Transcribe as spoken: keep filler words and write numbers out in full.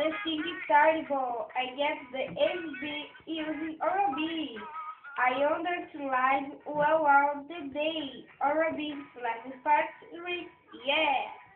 The thing is terrible. I get the S B using Orabi. I understand well all the day. Orabi, let's start with yeah.